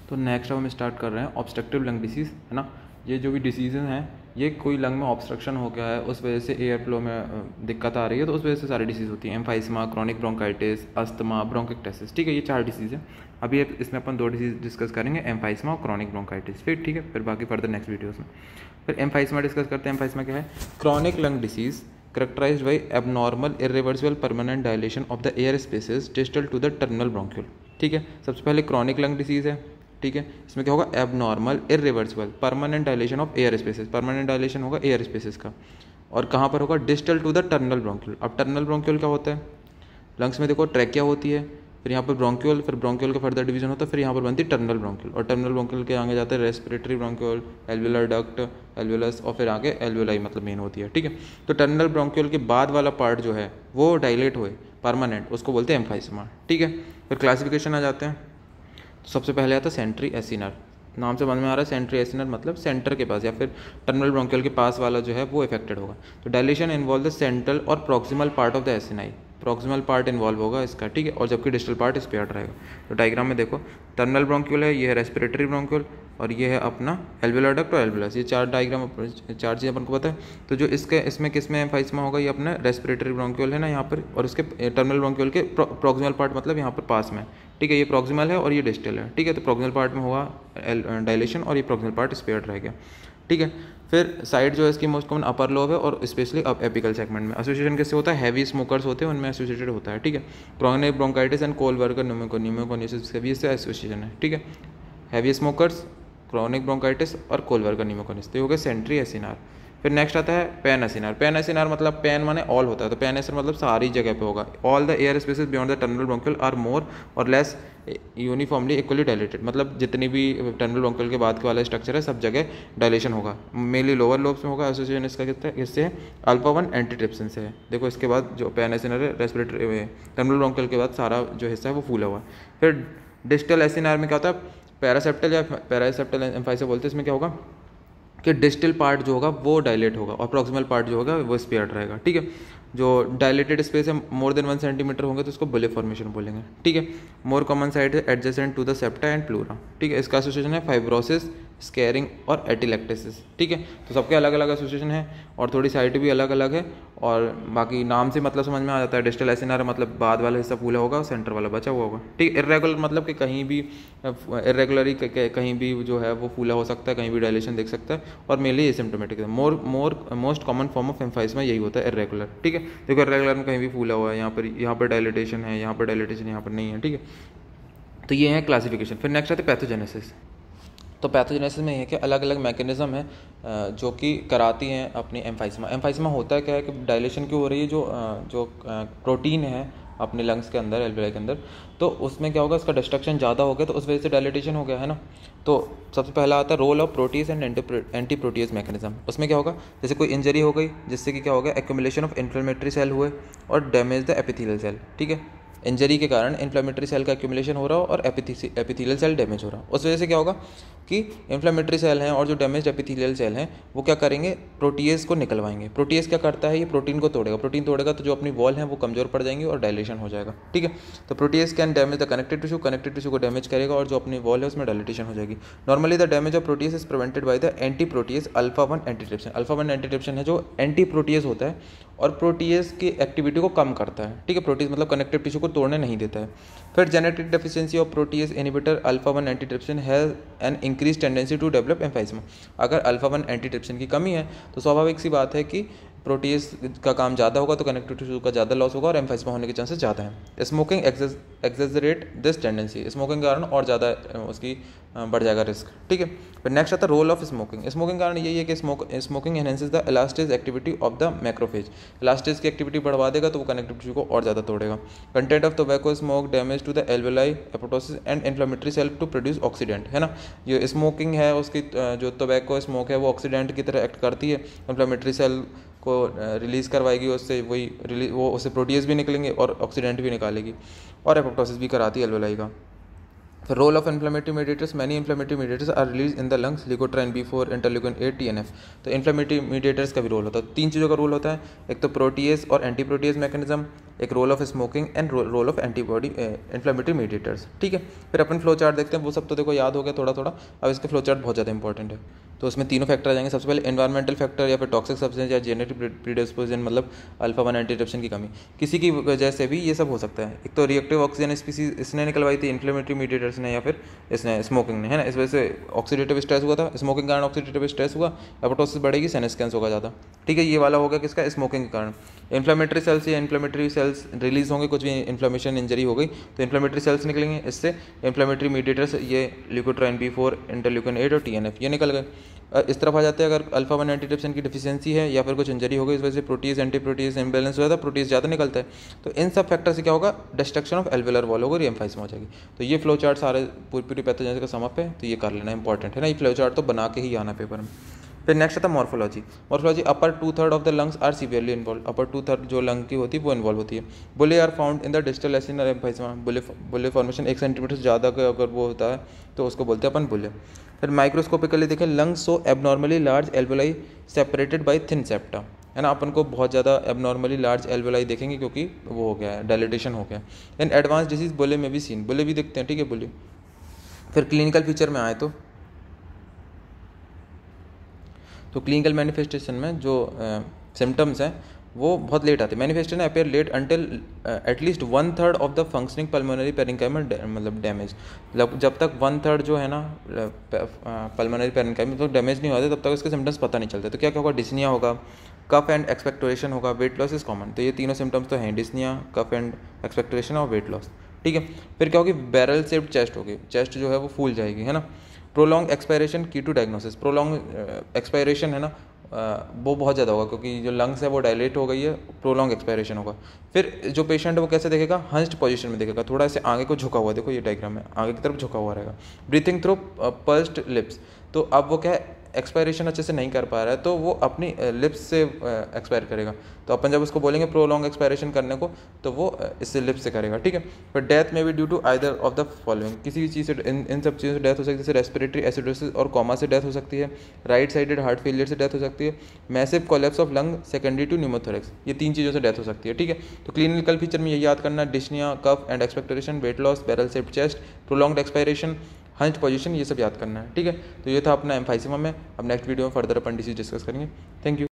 तो नेक्स्ट अब हम स्टार्ट कर रहे हैं ऑब्स्ट्रक्टिव लंग डिसीज़, है ना। ये जो भी डिसीज़ हैं, ये कोई लंग में ऑब्स्ट्रक्शन हो गया है, उस वजह से एयर फ्लो में दिक्कत आ रही है, तो उस वजह से सारी डिसीज़ होती हैं। Emphysema, chronic bronchitis, asthma, bronchiectasis, ठीक है। ये 4 डिसीज़ हैं। अभी इसमें अपन 2 डिसीज़ डिस्कस करेंगे, एम्फाइसमा और क्रॉनिक ब्रोंकाइटिस, फिर ठीक है, फिर बाकी फर्दर नेक्स्ट वीडियोज़ में। फिर एम्फाइसमा डिस्कस करते हैं। एम्फाइसमा क्या है? Chronic lung disease characterized by abnormal irreversible permanent dilation of the air spaces distal to the terminal bronchiole, ठीक है। सबसे पहले क्रॉनिक लंग डिसीज़ है, ठीक है। इसमें क्या होगा? Abnormal irreversible permanent dilation of air spaces, permanent dilation होगा एयर स्पेसेस का, और कहाँ पर होगा? Distal to the terminal bronchiole. अब टर्मिनल ब्रोंक्यूल क्या होता है? लंग्स में देखो ट्रैकिया होती है, फिर यहाँ पर ब्रोंक्यूल, फिर ब्रोंक्यूल का फर्दर डिवीजन होता है, फिर यहाँ पर बनती है टर्मिनल ब्रोंक्यूल, और टर्मिनल ब्रोंक्यूल के आगे जाते हैं respiratory bronchiole, alveolar duct, alveolus, और फिर आगे एल्वेलाई मतलब मेन होती है, ठीक है। तो टर्मिनल ब्रोंक्यूल के बाद वाला पार्ट जो है वो डायलेट हुए परमानेंट, उसको बोलते हैं एम्फाइसमा, ठीक है। फिर क्लासिफिकेशन आ जाते हैं। तो सबसे पहले आता है सेंट्री एसिनर, नाम से समझ में आ रहा है सेंट्री एसिनर मतलब सेंटर के पास या फिर टर्मिनल ब्रोंक्यूल के पास वाला जो है वो इफेक्टेड होगा। तो डायलेशन इन्वॉल्व द सेंट्रल और proximal part of the acini, proximal part involve होगा इसका, ठीक है, और जबकि डिस्टल पार्ट स्पेयर्ड रहेगा। तो डायग्राम में देखो, टर्मिनल ब्रोंक्यूल है, ये है रेस्पिरेटरी ब्रोंक्यूल, और ये है अपना एल्वेलर डक्ट और एल्वेलस। ये 4 डायग्राम, 4 चीज़ अपन को पता है। तो जो इसमें किसमें एम्फाइसमा होगा? ये अपना रेस्पिरेटरी ब्रोंक्यूल है ना यहाँ पर, और इसके टर्मिनल ब्रोंक्यूल के प्रॉक्सिमल पार्ट मतलब यहाँ पर पास में, ठीक है। ये प्रॉक्सिमल है और ये डिस्टल है, ठीक है। तो प्रॉक्सिमल पार्ट में होगा डायलेशन और ये प्रॉक्सिमल पार्ट स्पेयर्ड रहेगा, ठीक है। फिर साइड जो है इसकी मोस्ट कॉमन अपर लोब है, और स्पेशली अब एपिकल सेगमेंट में। एसोसिएशन किससे होता है? हैवी स्मोकर्स होते हैं उनमें एसोसिएटेड होता है, ठीक है। Chronic bronchitis and coalworker pneumoconiosis से भी इससे एसोसिएशन है, ठीक है। हैवी स्मोकर्स, क्रॉनिक ब्रोंकाइटिस और कोलवर्कर न्यूमोकोनियोसिस, तो ये हो गए सेंट्री एसिनार। फिर नेक्स्ट आता है पैन एसिनार। पैन एसिनार मतलब पैन माने ऑल होता है, तो पैन एसिनार मतलब सारी जगह पे होगा। All the air spaces beyond the terminal bronchiole are more or less uniformly equally dilated, मतलब जितनी भी टर्मिनल ब्रोंक्यूल के बाद के वाला स्ट्रक्चर है सब जगह डायलेशन होगा। मेनली लोअर लोब्स में होगा। एसोसिएशन इसका किससे है? अल्फा 1 एंटीट्रिप्सिन से है। देखो इसके बाद जो पैन एसिनार है, रेस्पिरेटरी टर्मिनल ब्रोंक्यूल के बाद सारा जो हिस्सा है वो फूला हुआ है। फिर डिस्टल एसिनार में क्या होता है? पैरासेप्टल या पैरासेप्टल एम्फाइसा बोलते हैं। इसमें क्या होगा कि डिस्टल पार्ट जो होगा वो डायलेट होगा और प्रॉक्सिमल पार्ट जो होगा वो स्पेयर्ड रहेगा, ठीक है। जो डायलेटेड स्पेस है मोर देन 1 सेंटीमीटर होंगे तो उसको बुले फॉर्मेशन बोलेंगे, ठीक है। मोर कॉमन साइड है adjacent to the septa and pleura, ठीक है। इसका एसोसिएशन है फाइब्रोसिस, स्केरिंग और एटिलेक्टेसिस, ठीक है। तो सबके अलग अलग एसोसिएशन है और थोड़ी साइट भी अलग अलग है, और बाकी नाम से मतलब समझ में आ जाता है। डिस्टल एसिनार मतलब बाद वाला हिस्सा फूला होगा, सेंटर वाला बचा हुआ होगा, ठीक है। इर्रेगुलर मतलब कि कहीं भी इर्रेगुलरली कहीं भी जो है वो फूला हो सकता है, कहीं भी डायलेशन देख सकता है, और मेनली एसिम्प्टोमेटिक है। Most common form of emphysema यही होता है, इर्रेगुलर, ठीक है। देखो इर्रेगुलर में कहीं भी फूला हुआ है, यहाँ पर डायलिटेशन है, यहाँ पर डायलिटेशन, यहाँ पर नहीं है, ठीक है। तो ये है क्लासिफिकेशन। फिर नेक्स्ट आते हैं पैथोजेनेसिस। तो पैथोजेनेसिस में ये कि अलग अलग मैकेनिज्म है जो कि कराती हैं अपनी एम्फाइसमा। एम्फाइसमा होता है क्या है कि डायलेशन क्यों हो रही है? जो प्रोटीन है अपने लंग्स के अंदर, एल्वेलाई के अंदर, तो उसमें क्या होगा? इसका डिस्ट्रक्शन ज़्यादा हो गया तो उस वजह से डायलिटेशन हो गया, है ना। तो सबसे पहला आता है role of protease and anti protease mechanism. उसमें क्या होगा? जैसे कोई इंजरी हो गई जिससे कि क्या हो गया? एक्यूमुलेशन ऑफ इन्फ्लेमेटरी सेल हुए और डैमेज द एपिथेलियल सेल, ठीक है। इंजरी के कारण इन्फ्लेमेटरी सेल का एक्यूमुलेशन हो रहा हो और एपिथेलियल सेल डैमेज हो रहा हो, उस वजह से क्या होगा कि इन्फ्लेमेटरी सेल हैं और जो डैमेज एपिथेलियल सेल हैं वो क्या करेंगे? प्रोटीएज को निकलवाएंगे। प्रोटीएज क्या करता है? ये प्रोटीन को तोड़ेगा। प्रोटीन तोड़ेगा तो जो अपनी वॉल है वो कमजोर पड़ जाएंगी और डायलेशन हो जाएगा, ठीक है। तो protease can damage the connective tissue, connective tissue को डैमेज करेगा और जो अपनी वॉल है उसमें डायलिटेशन हो जाएगी। Normally the damage of protease is prevented by the anti protease alpha 1 antitrypsin. Alpha 1 antitrypsin है जो एंटी प्रोटीएज होता है और प्रोटीएज की एक्टिविटी को कम करता है, ठीक है। प्रोटीएज मतलब कनेक्टिव टिश्यू को तोड़ने नहीं देता है। फिर genetic deficiency of protease inhibitor alpha 1 antitrypsin has an increase tendency to develop emphysema. अगर अल्फा 1 एंटीट्रिप्सिन की कमी है तो स्वाभाविक सी बात है कि प्रोटीएज का काम ज़्यादा होगा तो कनेक्टिव टिश्यू का ज़्यादा लॉस होगा और एम्फाइसमा होने के चांसेस ज़्यादा हैं। Smoking exaggerate this tendency. Smoking के कारण और ज़्यादा उसकी बढ़ जाएगा रिस्क, ठीक है। फिर नेक्स्ट आता है रोल ऑफ स्मोकिंग। स्मोकिंग कारण यही है कि smoking enhances the elastase activity of the macrophage. Elastase की एक्टिविटी बढ़वा देगा तो वो कनेक्टिव टिश्यू को और ज़्यादा तोड़ेगा। Content of tobacco smoke damage to the alveoli, apoptosis and inflammatory cell to produce oxidant, है ना। जो स्मोकिंग है उसकी जो टोबैको स्मोक है वो ऑक्सीडेंट की तरह एक्ट करती है, इन्फ्लेमेटरी सेल को रिलीज़ करवाएगी, उससे वो उससे प्रोटीएज भी निकलेंगे और ऑक्सीडेंट भी निकालेगी, और एपोप्टोसिस भी कराती है एल्वेलाई का। फिर role of inflammatory mediators, many inflammatory mediators are release in the lungs, leukotriene B4, interleukin 8, TNF। तो इन्फ्लेमेटरी मीडिएटर्स का भी रोल होता है। 3 चीज़ों का रोल होता है, एक तो प्रोटीएज और एंटी प्रोटीएज मैकेनिज्म, एक role of smoking and role of antibody inflammatory mediators. ठीक है, फिर अपन फ्लो चार्ट देखते हैं। वो सब तो देखो याद हो गया थोड़ा थोड़ा, अब इसका फ्लो चार्ट बहुत ज़्यादा इंपॉर्टेंट है। तो उसमें तीनों फैक्टर आ जाएंगे। सबसे पहले एनवायरमेंटल फैक्टर या फिर टॉक्सिक सब्सटेंस या जेनेटिक प्रीडिस्पोजिशन, मतलब अल्फा 1 एंटीट्रिप्सिन की कमी, किसी की वजह से भी ये सब हो सकता है। एक तो रिएक्टिव ऑक्सीजन स्पीसीज इसने निकलवाई थी इन्फ्लेमेटरी मीडिएटर्स ने, या फिर इसने स्मोकिंग ने, है ना। इस वजह से ऑक्सीडेटिव स्ट्रेस हुआ था, स्मोकिंग के कारण ऑक्सीडेटिव स्ट्रेस हुआ, एपोप्टोसिस बढ़ेगी, सेनेस्केंस होगा ज़्यादा। ठीक है, ये वाला होगा किसका, स्मोकिंग के कारण। इन्फ्लेमेटरी सेल्स या इन्फ्लेमेटरी सेल्स रिलीज होंगे, कुछ भी इन्फ्लेमेशन इंजरी हो गई तो इन्फ्लेमेटरी सेल्स निकलेंगे, इससे इन्फ्लेमेटरी मीडिएटर्स ये ल्यूकोट्राइन B4, इंटरल्यूकिन 8 और TNF ये निकल गए। इस तरफ आ जाते हैं, अगर अल्फा 1 एंटीट्रिप्सिन की डिफिशियंसी है या फिर कुछ इंजरी हो गई, इस वजह से प्रोटीज एंटी प्रोटीज इम्बैलेंस हुआ था, प्रोटीज ज़्यादा निकलता है, तो इन सब फैक्टर से क्या होगा, डिस्ट्रक्शन ऑफ एल्वेलर वॉल होगा, एम्फाइसमा हो जाएगी। तो ये फ्लो चार्ट सारे पूरी पैथोजेनेसिस का समअप है, तो ये कर लेना इंपॉर्टेंट है ना। ये फ्लो चार्ट तो बना के ही आना पेपर में। फिर नेक्स्ट आता है morphology. Morphology, upper 2/3 of the lungs are severely involve. Upper 2/3 जो लंग की होती है वो इन्वॉल्व होती है। Bullae are found in the distal acinar emphysema. Bullae formation 1 centimetre से ज़्यादा का अगर वो होता है तो उसको बोलते हैं अपन बुले। फिर माइक्रोस्कोपिकली देखें, lungs show abnormally large alveoli separated by thin septa, है ना। अपन को बहुत ज़्यादा एबनॉर्मली लार्ज एल्वेलाई देखेंगे क्योंकि वो हो गया है, डायलिटेशन हो गया। इन एडवांस डिजीज बुले में भी सीन, बुले भी दिखते हैं, ठीक है, बुले। फिर क्लिनिकल फीचर में आए तो क्लिनिकल मैनिफेस्टेशन में जो सिम्टम्स हैं वो बहुत लेट आते हैं। Manifestation appear late until at least 1/3 of the functioning pulmonary parenchyma मतलब डैमेज। जब तक 1/3 जो है ना पल्मोनरी पेरेन्काइमा तो डैमेज नहीं होते, तब तक उसके सिम्टम्स पता नहीं चलते। तो क्या क्या होगा, डिस्निया होगा, कफ एंड एक्सपेक्टोरेशन होगा, वेट लॉस इज कॉमन। तो ये तीनों सिम्टम्स तो हैं, डिस्निया, कफ एंड एक्सपेक्टोरेशन और वेट लॉस। ठीक है, फिर क्या होगी, बैरल शेप्ड चेस्ट होगी, चेस्ट जो है वो फूल जाएगी, है ना। Prolong expiration key to diagnosis. Prolong expiration है ना वो बहुत ज़्यादा होगा क्योंकि जो लंग्स है वो डायलेट हो गई है, प्रोलॉन्ग एक्सपायरेशन होगा। फिर जो पेशेंट है वो कैसे देखेगा, हंस्ड पोजीशन में देखेगा, थोड़ा ऐसे आगे को झुका हुआ, देखो ये डायग्राम में आगे की तरफ झुका हुआ रहेगा। ब्रीथिंग थ्रू पर्स्ड लिप्स, तो अब वो क्या है, एक्सपायरेशन अच्छे से नहीं कर पा रहा है तो वो अपनी लिप्स से एक्सपायर करेगा। तो अपन जब उसको बोलेंगे प्रोलॉन्ग एक्सपायरेशन करने को तो वो इससे लिप्स से करेगा, ठीक है। फिर डेथ में भी due to either of the following, किसी भी चीज़ से इन सब चीज़ों से डेथ हो सकती है, जैसे रेस्पिरेटरी एसिडोसिस और कोमा से डेथ हो सकती है, राइट साइडेड हार्ट फेलियर से डेथ हो सकती है, massive collapse of lung secondary to pneumothorax, ये 3 चीज़ों से डेथ हो सकती है, ठीक है। तो क्लिनिकल फीचर में यही याद करना, dyspnoea, cough and expectoration, weight loss, barrel shaped chest, prolonged expiration, hunched position, ये सब याद करना है, ठीक है। तो ये था अपना एम्फाइसेमा में। अब नेक्स्ट वीडियो में फर्दर अपन डिसीज डिस्कस करेंगे। Thank you.